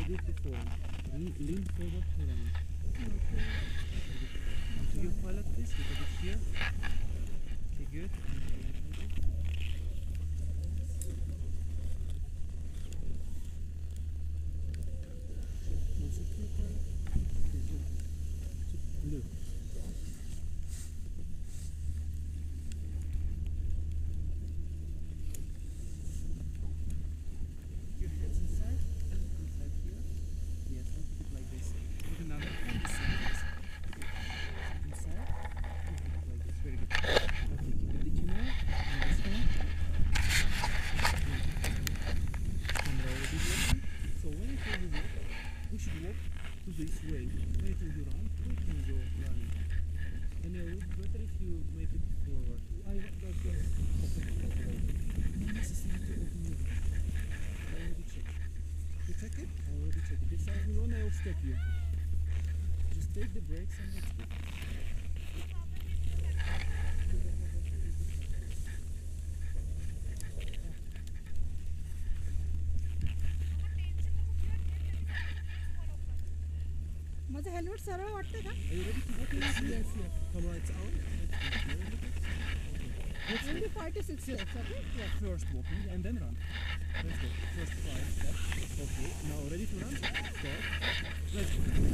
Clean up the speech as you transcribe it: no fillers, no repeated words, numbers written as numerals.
bit before. Lean forward to running. Okay. Do you pilot this? Little bit here. Okay, good. Blue. Your hands inside here. Yes, and keep it like this. With another hand, the same place. Inside, and keep it like this. Very good. Okay, keep it little more. And this one. Camera already working. So when I tell you walk, we should walk to this way. When I tell you run, we can go running. And it would be better if you make it forward. I want that one. Not necessary to open your door. I already checked. You check it? I already checked it. If something wrong, I will stop you. Just take the brakes and let's go. माझं helmet सरळ वाटतं का? Are you ready to walk? Yes, yes. Camera, it's on. Let's go. Only 5 to 6 steps, okay? Yeah, first walking and then run. Let's go. First 5 steps. Okay, now ready to run? Stop. Let's go.